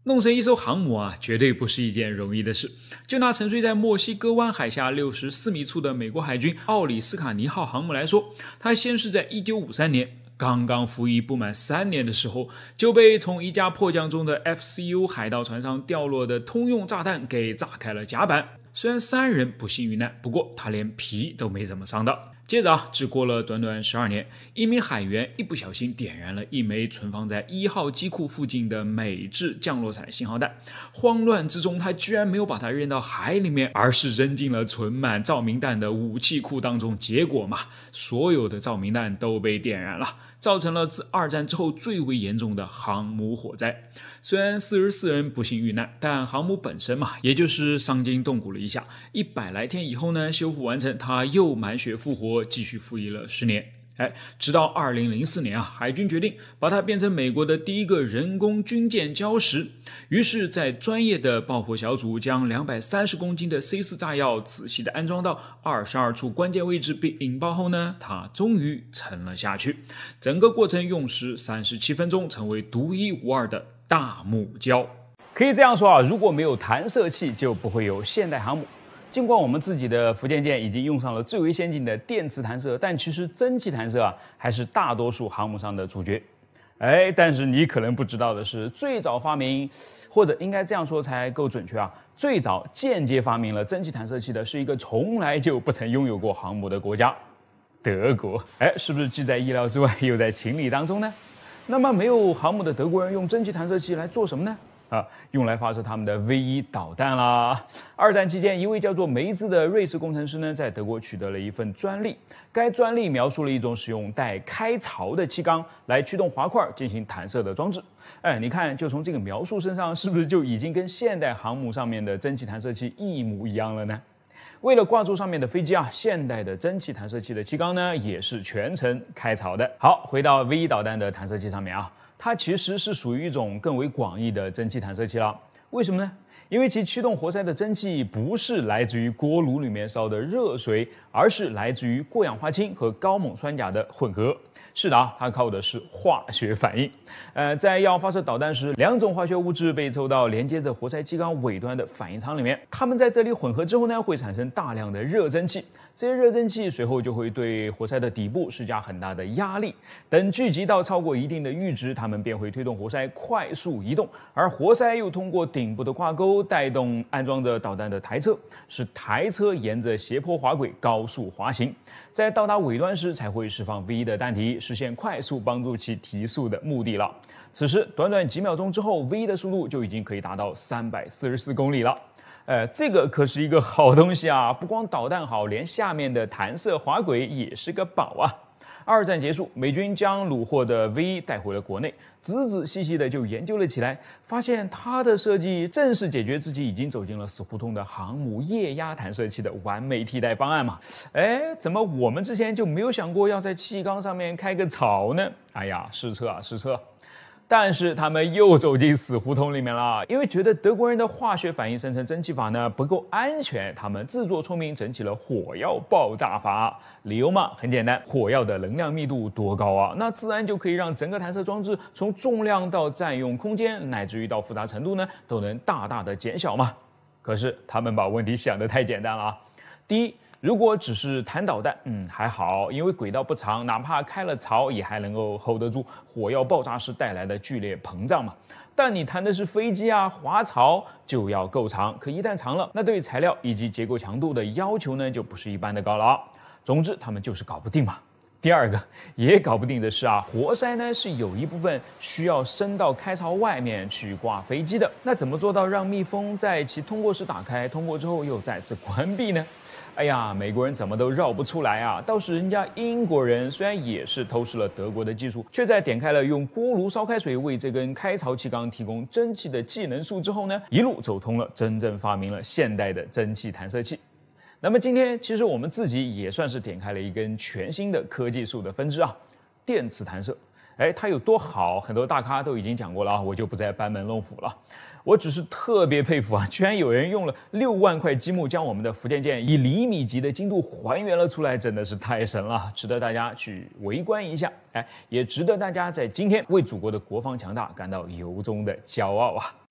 弄成一艘航母啊，绝对不是一件容易的事。就拿沉睡在墨西哥湾海下64米处的美国海军奥里斯卡尼号航母来说，它先是在1953年刚刚服役不满3年的时候，就被从一架迫降中的 FCU 海盗船上掉落的通用炸弹给炸开了甲板。虽然3人不幸遇难，不过他连皮都没怎么伤到。接着只过了短短12年，一名海员一不小心点燃了一枚存放在1号机库附近的美制降落伞信号弹，慌乱之中他居然没有把它扔到海里面，而是扔进了存满照明弹的武器库当中。结果嘛，所有的照明弹都被点燃了，造成了自2战之后最为严重的航母火灾。虽然44人不幸遇难，但航母本身嘛，也就是伤筋动骨了一下。100来天以后呢，修复完成，它又满血复活，继续服役了10年。直到2004年海军决定把它变成美国的第一个人工军舰礁石。于是在专业的爆破小组将230公斤的 C4 炸药仔细的安装到22处关键位置被引爆后呢，它终于沉了下去。整个过程用时37分钟，成为独一无二的大木礁。 可以这样说如果没有弹射器，就不会有现代航母。尽管我们自己的福建舰已经用上了最为先进的电磁弹射，但其实蒸汽弹射还是大多数航母上的主角。但是你可能不知道的是，最早发明，或者应该这样说才够准确最早间接发明了蒸汽弹射器的是一个从来就不曾拥有过航母的国家——德国。是不是既在意料之外，又在情理当中呢？那么没有航母的德国人用蒸汽弹射器来做什么呢？用来发射他们的 V1 导弹啦。2战期间，一位叫做梅兹的瑞士工程师呢，在德国取得了一份专利。该专利描述了一种使用带开槽的气缸来驱动滑块进行弹射的装置。你看，就从这个描述身上，是不是就已经跟现代航母上面的蒸汽弹射器一模一样了呢？为了挂住上面的飞机现代的蒸汽弹射器的气缸呢，也是全程开槽的。好，回到 V1 导弹的弹射器上面它其实是属于一种更为广义的蒸汽弹射器了。为什么呢？因为其驱动活塞的蒸汽不是来自于锅炉里面烧的热水，而是来自于过氧化氢和高锰酸钾的混合。是的它靠的是化学反应。在要发射导弹时，2种化学物质被抽到连接着活塞气缸尾端的反应舱里面，它们在这里混合之后呢，会产生大量的热蒸汽。这些热蒸汽随后就会对活塞的底部施加很大的压力，等聚集到超过一定的阈值，它们便会推动活塞快速移动，而活塞又通过顶部的挂钩带动安装着导弹的台车，使台车沿着斜坡滑轨高速滑行，在到达尾端时才会释放 V1 的弹体，实现快速帮助其提速的目的了。此时短短几秒钟之后， V1 的速度就已经可以达到344公里了。这个可是一个好东西不光导弹好，连下面的弹射滑轨也是个宝2战结束，美军将虏获的 V1 带回了国内，仔仔细细的就研究了起来，发现它的设计正是解决自己已经走进了死胡同的航母液压弹射器的完美替代方案嘛。怎么我们之前就没有想过要在气缸上面开个槽呢？失策失策。但是他们又走进死胡同里面了，因为觉得德国人的化学反应生成蒸汽法呢不够安全，他们自作聪明整起了火药爆炸法。理由嘛很简单，火药的能量密度多高那自然就可以让整个弹射装置从重量到占用空间乃至于到复杂程度呢都能大大的减小嘛。可是他们把问题想得太简单了第一，如果只是弹导弹还好，因为轨道不长，哪怕开了槽也还能够 hold 得住火药爆炸时带来的剧烈膨胀嘛。但你弹的是飞机滑槽就要够长，可一旦长了，那对材料以及结构强度的要求呢就不是一般的高了总之他们就是搞不定嘛。第二个也搞不定的是活塞呢是有一部分需要伸到开槽外面去挂飞机的，那怎么做到让密封在其通过时打开，通过之后又再次关闭呢？美国人怎么都绕不出来倒是人家英国人虽然也是偷师了德国的技术，却在点开了用锅炉烧开水为这根开槽气缸提供蒸汽的技能树之后呢，一路走通了，真正发明了现代的蒸汽弹射器。那么今天其实我们自己也算是点开了一根全新的科技树的分支电磁弹射。它有多好，很多大咖都已经讲过了我就不再班门弄斧了。我只是特别佩服居然有人用了6万块积木将我们的福建舰以厘米级的精度还原了出来，真的是太神了，值得大家去围观一下。也值得大家在今天为祖国的国防强大感到由衷的骄傲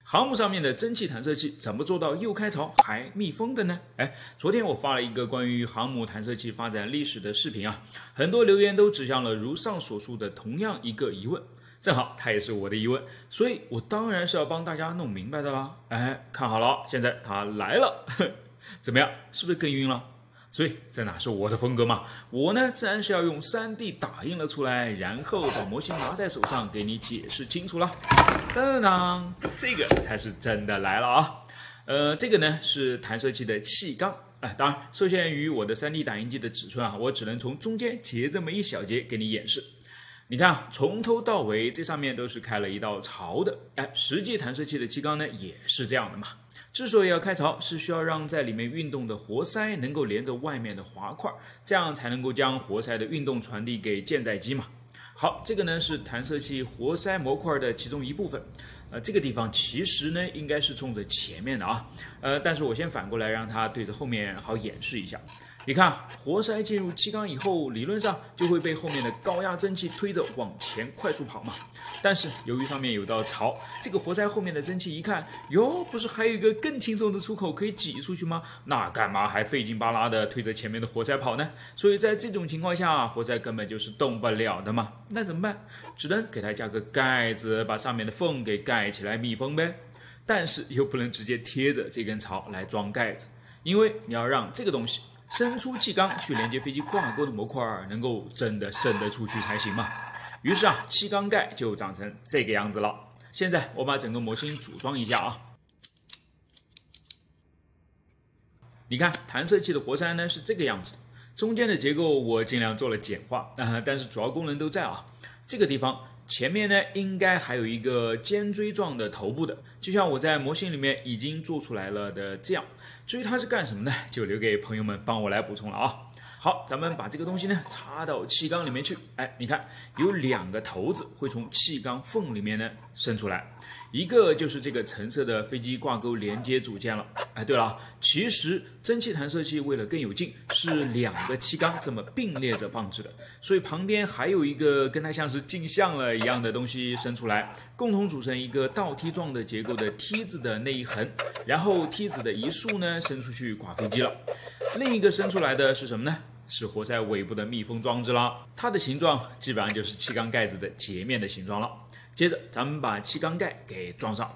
航母上面的蒸汽弹射器怎么做到又开槽还密封的呢？昨天我发了一个关于航母弹射器发展历史的视频啊，很多留言都指向了如上所述的同样一个疑问，正好它也是我的疑问，所以我当然是要帮大家弄明白的啦。看好了，现在它来了，怎么样，是不是更晕了？所以这哪是我的风格嘛？我呢自然是要用 3D 打印了出来，然后把模型拿在手上给你解释清楚了。当当当，这个才是真的来了啊！这个呢是弹射器的气缸。当然受限于我的 3D 打印机的尺寸啊，我只能从中间截这么一小节给你演示。你看啊，从头到尾这上面都是开了一道槽的。实际弹射器的气缸呢也是这样的嘛。之所以要开槽，是需要让在里面运动的活塞能够连着外面的滑块，这样才能够将活塞的运动传递给舰载机嘛。好，这个呢是弹射器活塞模块的其中一部分。这个地方其实呢应该是冲着前面的啊。但是我先反过来让它对着后面好演示一下。你看，活塞进入气缸以后，理论上就会被后面的高压蒸汽推着往前快速跑嘛。但是由于上面有道槽，这个活塞后面的蒸汽一看，哟，不是还有一个更轻松的出口可以挤出去吗？那干嘛还费劲巴拉的推着前面的活塞跑呢？所以在这种情况下，活塞根本就是动不了的嘛。那怎么办？只能给它加个盖子，把上面的缝给盖起来密封呗。但是又不能直接贴着这根槽来装盖子，因为你要让这个东西伸出气缸去连接飞机挂钩的模块能够真的伸得出去才行嘛。于是气缸盖就长成这个样子了。现在我把整个模型组装一下啊。你看，弹射器的活塞呢是这个样子的，中间的结构我尽量做了简化，但是主要功能都在啊。这个地方前面呢应该还有一个尖锥状的头部的，就像我在模型里面已经做出来了的这样。至于它是干什么呢，就留给朋友们帮我来补充了啊。好，咱们把这个东西呢插到气缸里面去。你看有2个头子会从气缸缝里面呢伸出来，一个就是这个橙色的飞机挂钩连接组件了。对了，其实蒸汽弹射器为了更有劲，是2个气缸这么并列着放置的，所以旁边还有一个跟它像是镜像了一样的东西伸出来，共同组成一个倒梯状的结构的梯子的那一横，然后梯子的一竖呢伸出去挂飞机了。另一个伸出来的是什么呢？是活塞尾部的密封装置啦，它的形状基本上就是气缸盖子的截面的形状了。接着咱们把气缸盖给装上。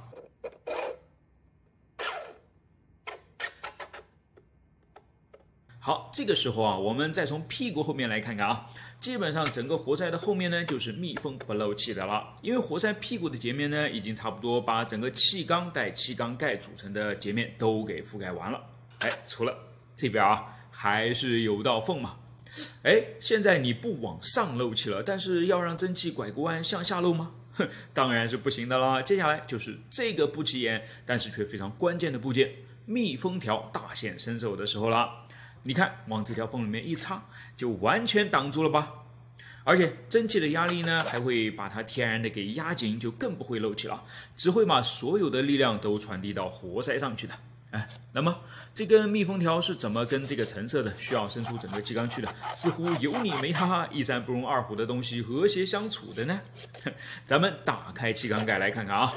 好，这个时候啊，我们再从屁股后面来看看啊，基本上整个活塞的后面呢就是密封不漏气的了，因为活塞屁股的截面呢已经差不多把整个气缸带气缸盖组成的截面都给覆盖完了。除了这边啊还是有道缝嘛。现在你不往上漏气了，但是要让蒸汽拐个弯向下漏吗？当然是不行的啦。接下来就是这个不起眼但是却非常关键的部件——密封条大显身手的时候啦。你看，往这条缝里面一插，就完全挡住了吧？而且蒸汽的压力呢，还会把它天然的给压紧，就更不会漏气了，只会把所有的力量都传递到活塞上去的。那么这根密封条是怎么跟这个橙色的需要伸出整个气缸去的，似乎有你没他，一山不容二虎的东西和谐相处的呢？咱们打开气缸盖来看看啊。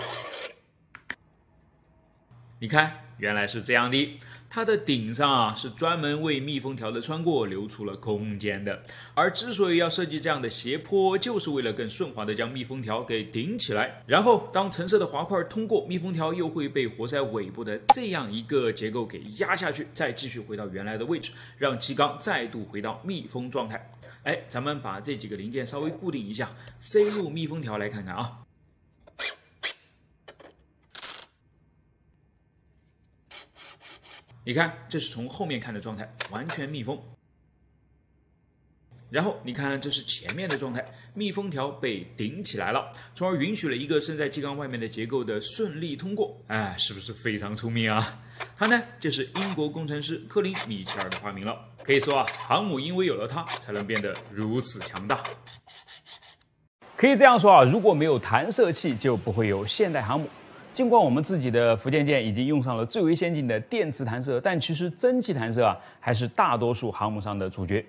你看，原来是这样的，它的顶上是专门为密封条的穿过留出了空间的，而之所以要设计这样的斜坡，就是为了更顺滑的将密封条给顶起来，然后当橙色的滑块通过，密封条又会被活塞尾部的这样一个结构给压下去，再继续回到原来的位置，让气缸再度回到密封状态。咱们把这几个零件稍微固定一下，塞入密封条来看看啊。你看，这是从后面看的状态，完全密封。然后你看，这是前面的状态，密封条被顶起来了，从而允许了一个伸在气缸外面的结构的顺利通过。是不是非常聪明啊？它呢，就是英国工程师科林·米切尔的发明了。可以说航母因为有了它，才能变得如此强大。 可以这样说如果没有弹射器，就不会有现代航母。尽管我们自己的福建舰已经用上了最为先进的电磁弹射，但其实蒸汽弹射还是大多数航母上的主角。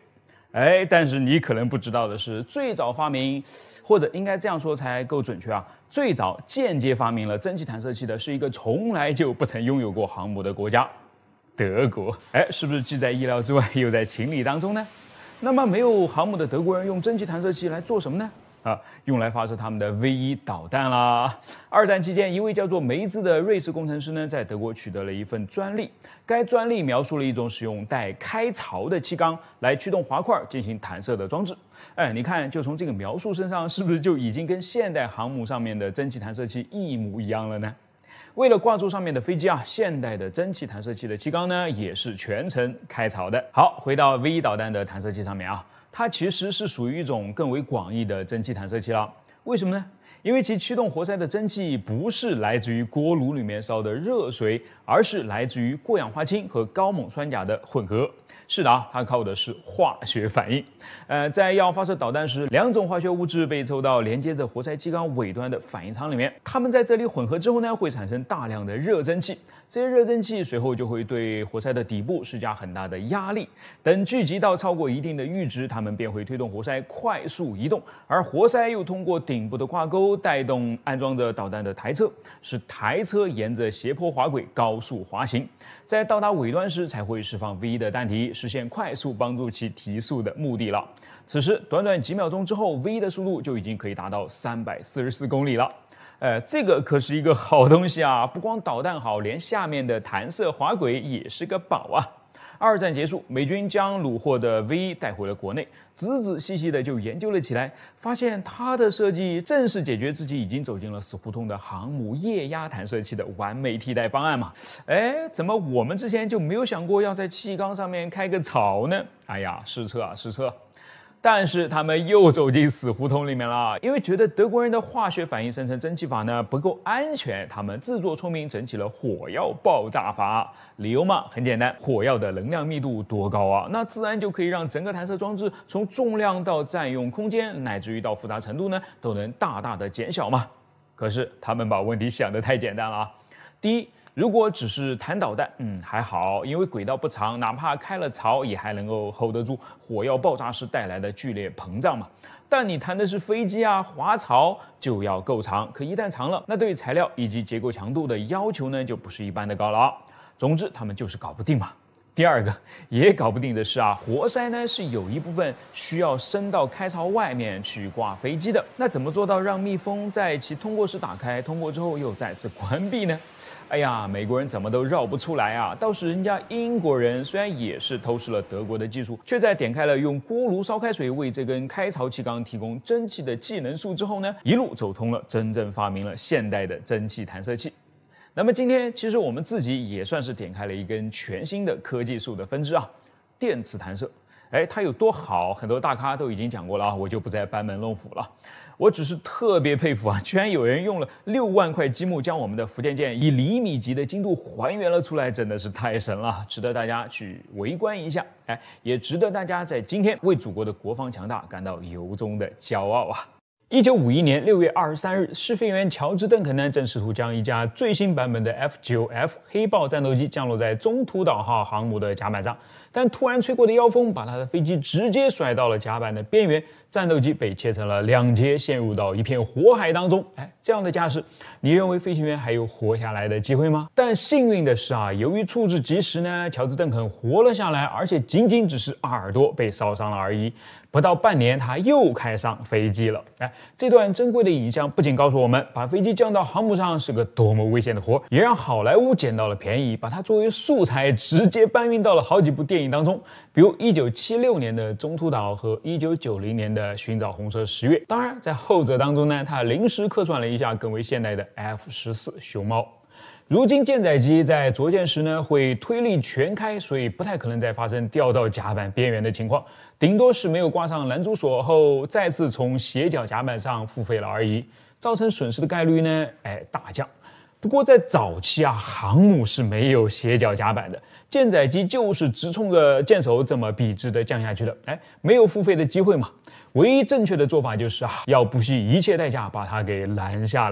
但是你可能不知道的是，最早发明，或者应该这样说才够准确啊，最早间接发明了蒸汽弹射器的是一个从来就不曾拥有过航母的国家——德国。是不是既在意料之外，又在情理当中呢？那么没有航母的德国人用蒸汽弹射器来做什么呢？用来发射他们的 V1 导弹啦。二战期间，一位叫做梅兹的瑞士工程师呢，在德国取得了一份专利。该专利描述了一种使用带开槽的气缸来驱动滑块进行弹射的装置。你看，就从这个描述身上，是不是就已经跟现代航母上面的蒸汽弹射器一模一样了呢？为了挂住上面的飞机啊，现代的蒸汽弹射器的气缸呢，也是全程开槽的。好，回到 V1 导弹的弹射器上面啊。它其实是属于一种更为广义的蒸汽弹射器了。为什么呢？因为其驱动活塞的蒸汽不是来自于锅炉里面烧的热水，而是来自于过氧化氢和高锰酸钾的混合。是的啊，它靠的是化学反应。在要发射导弹时，两种化学物质被抽到连接着活塞气缸尾端的反应舱里面，它们在这里混合之后呢，会产生大量的热蒸汽。这些热蒸汽随后就会对活塞的底部施加很大的压力，等聚集到超过一定的阈值，它们便会推动活塞快速移动，而活塞又通过顶部的挂钩带动安装着导弹的台车，使台车沿着斜坡滑轨高速滑行，在到达尾端时才会释放 V1 的弹体，实现快速帮助其提速的目的了。此时短短几秒钟之后 ，V1 的速度就已经可以达到344公里了。这个可是一个好东西啊！不光导弹好，连下面的弹射滑轨也是个宝啊！二战结束，美军将虏获的 V1 带回了国内，仔仔细细的就研究了起来，发现它的设计正是解决自己已经走进了死胡同的航母液压弹射器的完美替代方案嘛！怎么我们之前就没有想过要在气缸上面开个槽呢？哎呀，失策啊，失策！但是他们又走进死胡同里面了，因为觉得德国人的化学反应生成蒸汽法呢不够安全，他们自作聪明整起了火药爆炸法。理由嘛很简单，火药的能量密度多高啊，那自然就可以让整个弹射装置从重量到占用空间，乃至于到复杂程度呢都能大大的减小嘛。可是他们把问题想得太简单了啊。第一，如果只是弹导弹，还好，因为轨道不长，哪怕开了槽也还能够 hold 得住火药爆炸时带来的剧烈膨胀嘛。但你弹的是飞机啊，滑槽就要够长，可一旦长了，那对材料以及结构强度的要求呢，就不是一般的高了啊。总之，他们就是搞不定嘛。第二个也搞不定的是啊，活塞呢是有一部分需要伸到开槽外面去挂飞机的，那怎么做到让密封在其通过时打开，通过之后又再次关闭呢？哎呀，美国人怎么都绕不出来啊！倒是人家英国人虽然也是偷师了德国的技术，却在点开了用锅炉烧开水为这根开槽气缸提供蒸汽的技能树之后呢，一路走通了，真正发明了现代的蒸汽弹射器。那么今天其实我们自己也算是点开了一根全新的科技树的分支啊，电磁弹射。它有多好，很多大咖都已经讲过了啊，我就不再班门弄斧了。我只是特别佩服啊，居然有人用了6万块积木将我们的福建舰以厘米级的精度还原了出来，真的是太神了，值得大家去围观一下。也值得大家在今天为祖国的国防强大感到由衷的骄傲啊。1951年6月23日，试飞员乔治·邓肯呢正试图将一架最新版本的 F9F 黑豹战斗机降落在中途岛号航母的甲板上，但突然吹过的妖风把他的飞机直接甩到了甲板的边缘，战斗机被切成了2截，陷入到一片火海当中。这样的架势，你认为飞行员还有活下来的机会吗？但幸运的是啊，由于处置及时呢，乔治·邓肯活了下来，而且仅仅只是耳朵被烧伤了而已。不到半年，他又开上飞机了。这段珍贵的影像不仅告诉我们，把飞机降到航母上是个多么危险的活，也让好莱坞捡到了便宜，把它作为素材直接搬运到了好几部电影当中，比如1976年的《中途岛》和1990年的《寻找红色十月》。当然，在后者当中呢，他临时客串了一下更为现代的 F14熊猫。如今舰载机在着舰时呢会推力全开，所以不太可能再发生掉到甲板边缘的情况，顶多是没有挂上拦阻索后再次从斜角甲板上复飞了而已，造成损失的概率呢大降。不过在早期啊，航母是没有斜角甲板的，舰载机就是直冲着舰首这么笔直的降下去的，没有复飞的机会嘛。唯一正确的做法就是要不惜一切代价把它给拦下来。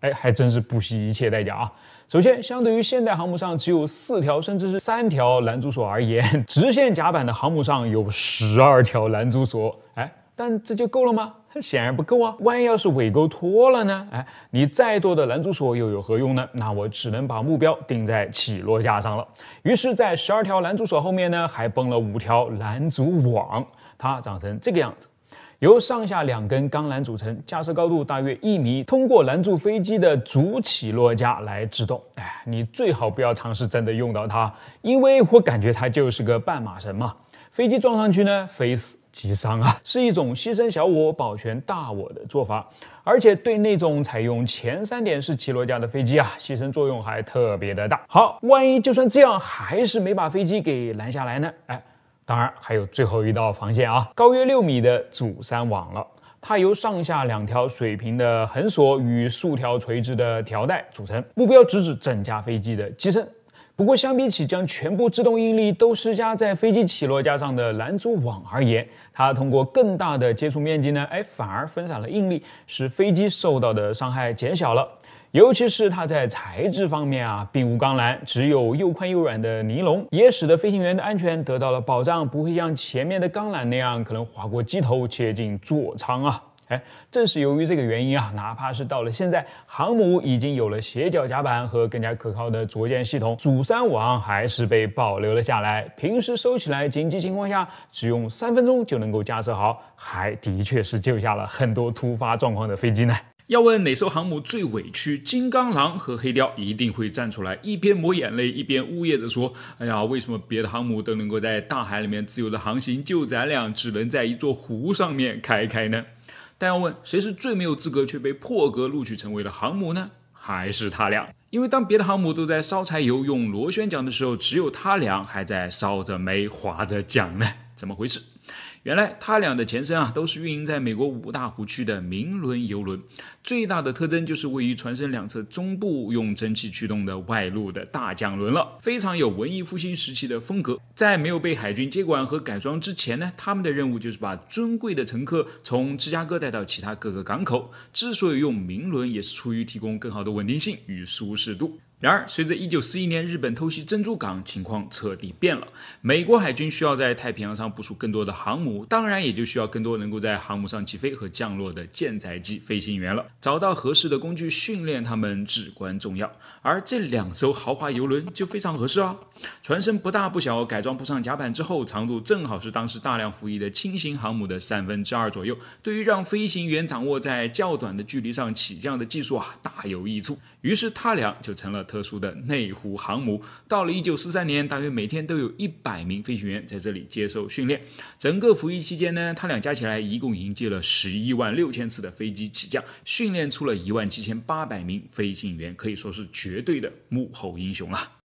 还真是不惜一切代价啊。首先，相对于现代航母上只有4条甚至是3条拦阻索而言，直线甲板的航母上有12条拦阻索。但这就够了吗？显然不够啊！万一要是尾钩脱了呢？你再多的拦阻索又有何用呢？那我只能把目标定在起落架上了。于是，在12条拦阻索后面呢，还绷了5条拦阻网，它长成这个样子。由上下2根钢缆组成，架设高度大约1米，通过拦住飞机的主起落架来制动。你最好不要尝试真的用到它，因为我感觉它就是个绊马绳嘛。飞机撞上去呢，非死即伤啊，是一种牺牲小我保全大我的做法。而且对那种采用前3点式起落架的飞机啊，牺牲作用还特别的大。好，万一就算这样还是没把飞机给拦下来呢？当然还有最后一道防线啊，高约6米的阻山网了。它由上下2条水平的横索与数条垂直的条带组成，目标直指整架飞机的机身。不过相比起将全部制动应力都施加在飞机起落架上的拦阻网而言，它通过更大的接触面积呢，反而分散了应力，使飞机受到的伤害减小了。尤其是它在材质方面啊，并无钢缆，只有又宽又软的尼龙，也使得飞行员的安全得到了保障，不会像前面的钢缆那样可能划过机头切进座舱啊。正是由于这个原因啊，哪怕是到了现在，航母已经有了斜角甲板和更加可靠的着舰系统，阻山网还是被保留了下来。平时收起来，紧急情况下只用3分钟就能够架设好，还的确是救下了很多突发状况的飞机呢。 要问哪艘航母最委屈，金刚狼和黑雕一定会站出来，一边抹眼泪，一边呜咽着说：“哎呀，为什么别的航母都能够在大海里面自由的航行，就咱俩只能在一座湖上面开呢？”但要问谁是最没有资格却被破格录取成为了航母呢？还是他俩。因为当别的航母都在烧柴油用螺旋桨的时候，只有他俩还在烧着煤划着桨呢。怎么回事？原来他俩的前身啊，都是运营在美国5大湖区的明轮油轮，最大的特征就是位于船身2侧中部用蒸汽驱动的外露的大桨轮了，非常有文艺复兴时期的风格。在没有被海军接管和改装之前呢，他们的任务就是把尊贵的乘客从芝加哥带到其他各个港口。之所以用明轮，也是出于提供更好的稳定性与舒适度。然而，随着1941年日本偷袭珍珠港，情况彻底变了。美国海军需要在太平洋上部署更多的航母，当然也就需要更多能够在航母上起飞和降落的舰载机飞行员了。找到合适的工具训练他们至关重要，而这2艘豪华邮轮就非常合适啊。船身不大不小，改装铺上甲板之后，长度正好是当时大量服役的轻型航母的2/3左右，对于让飞行员掌握在较短的距离上起降的技术啊，大有益处。于是他俩就成了特殊的内湖航母。到了1943年，大约每天都有100名飞行员在这里接受训练。整个服役期间呢，他俩加起来一共迎接了116000次的飞机起降，训练出了17800名飞行员，可以说是绝对的幕后英雄了。